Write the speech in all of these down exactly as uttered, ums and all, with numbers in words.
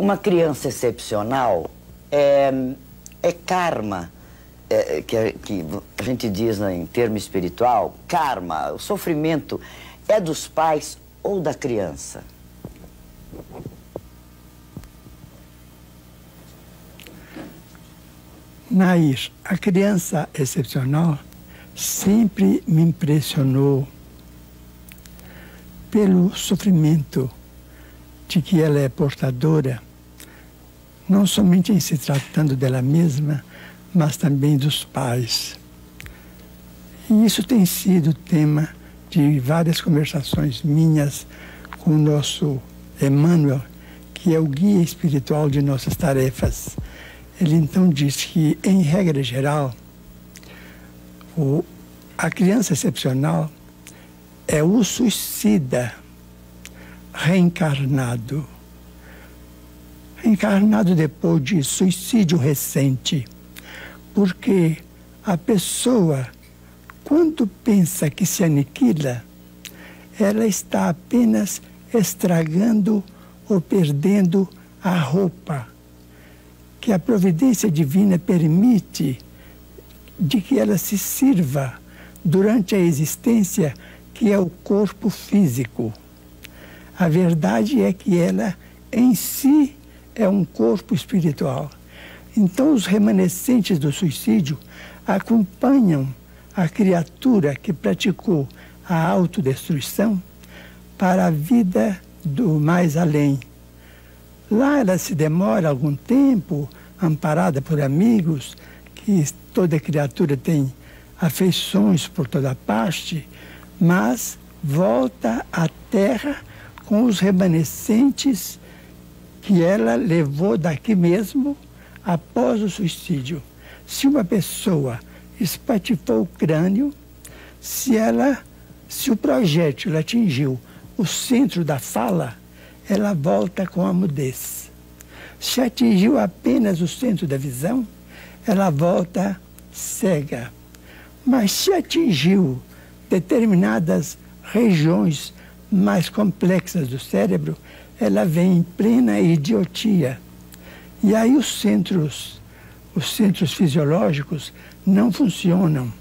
uma criança excepcional é, é karma, é, que, que a gente diz, né, em termo espiritual, karma, o sofrimento é dos pais ou da criança? Nair, a criança excepcional sempre me impressionou pelo sofrimento de que ela é portadora, não somente em se tratando dela mesma, mas também dos pais. E isso tem sido tema de várias conversações minhas com o nosso Emmanuel, que é o guia espiritual de nossas tarefas. Ele então diz que, em regra geral, o, a criança excepcional é o suicida reencarnado. Reencarnado depois de suicídio recente. Porque a pessoa, quando pensa que se aniquila, ela está apenas estragando ou perdendo a roupa que a providência divina permite de que ela se sirva durante a existência, que é o corpo físico. A verdade é que ela, em si, é um corpo espiritual. Então, os remanescentes do suicídio acompanham a criatura que praticou a autodestruição para a vida do mais além. Lá ela se demora algum tempo, amparada por amigos, que toda criatura tem afeições por toda parte, mas volta à Terra com os remanescentes que ela levou daqui mesmo após o suicídio. Se uma pessoa espatifou o crânio, se, ela, se o projétil atingiu o centro da fala, ela volta com a mudez. Se atingiu apenas o centro da visão, ela volta cega. Mas se atingiu determinadas regiões mais complexas do cérebro, ela vem em plena idiotia. E aí os centros, os centros fisiológicos não funcionam.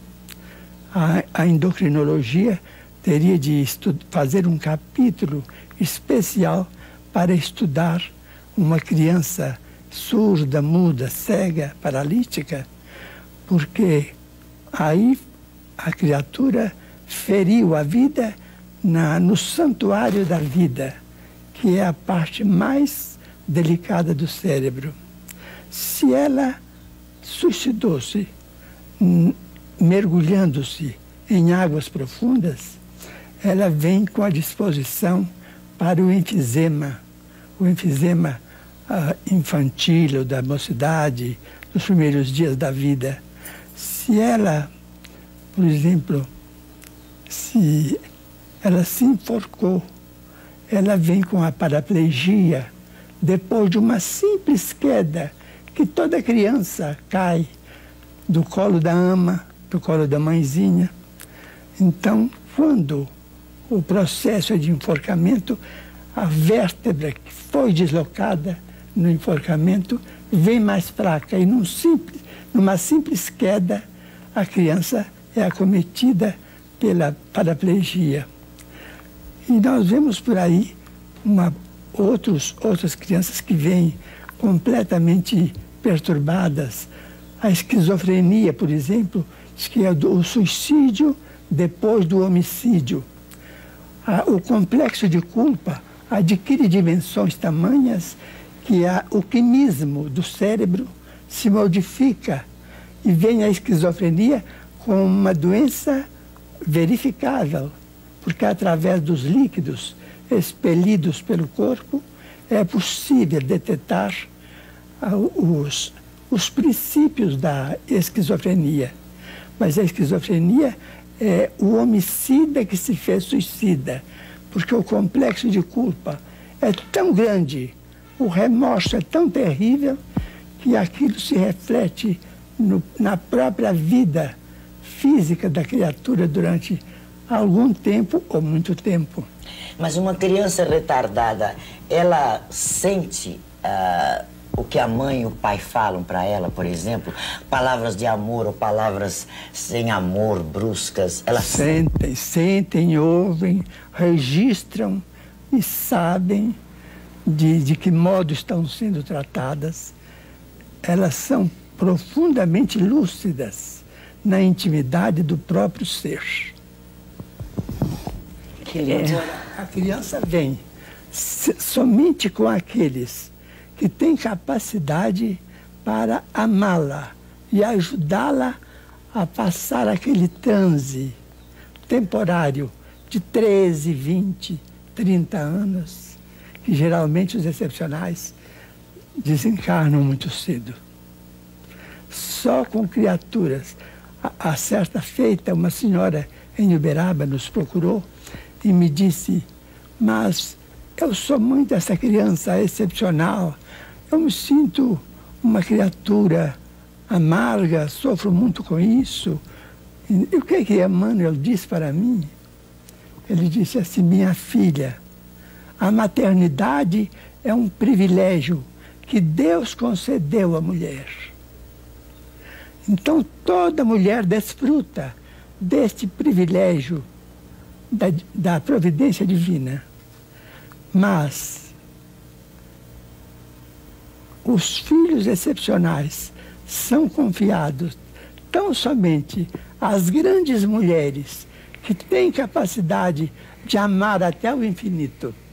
A, a endocrinologia teria de fazer um capítulo especial para estudar uma criança surda, muda, cega, paralítica, porque aí a criatura feriu a vida na, no santuário da vida, que é a parte mais delicada do cérebro. Se ela suicidou-se, mergulhando-se em águas profundas, ela vem com a disposição para o enfisema, o enfisema uh, infantil ou da mocidade, dos primeiros dias da vida. Se ela, por exemplo, se ela se enforcou, ela vem com a paraplegia depois de uma simples queda, que toda criança cai do colo da ama, do colo da mãezinha. Então, quando o processo de enforcamento, a vértebra que foi deslocada no enforcamento vem mais fraca e num simples, numa simples queda a criança é acometida pela paraplegia. E nós vemos por aí uma, outros, outras crianças que vêm completamente perturbadas. A esquizofrenia, por exemplo, que é o suicídio depois do homicídio. O complexo de culpa adquire dimensões tamanhas que a, o quimismo do cérebro se modifica e vem a esquizofrenia com uma doença verificável, porque através dos líquidos expelidos pelo corpo é possível detectar os, os princípios da esquizofrenia. Mas a esquizofrenia é o homicida que se fez suicida, porque o complexo de culpa é tão grande, o remorso é tão terrível, que aquilo se reflete no, na própria vida física da criatura durante algum tempo ou muito tempo. Mas uma criança retardada, ela sente uh, o que a mãe e o pai falam para ela, por exemplo? Palavras de amor ou palavras sem amor, bruscas? Elas sentem, sentem, ouvem, registram e sabem de, de que modo estão sendo tratadas. Elas são profundamente lúcidas na intimidade do próprio ser. Que lindo. A criança vem somente com aqueles que têm capacidade para amá-la e ajudá-la a passar aquele transe temporário de treze, vinte, trinta anos, que geralmente os excepcionais desencarnam muito cedo. Só com criaturas. A, a certa feita, uma senhora em Uberaba nos procurou e me disse: mas eu sou muito essa criança excepcional, eu me sinto uma criatura amarga, sofro muito com isso. E, e o que é que Emmanuel disse para mim? Ele disse assim: minha filha, a maternidade é um privilégio que Deus concedeu à mulher. Então toda mulher desfruta deste privilégio da, da providência divina. Mas os filhos excepcionais são confiados tão somente às grandes mulheres que têm capacidade de amar até o infinito.